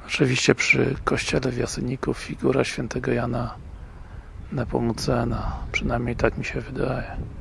Oczywiście przy kościele w Jasyniku figura świętego Jana Nepomucena, przynajmniej tak mi się wydaje.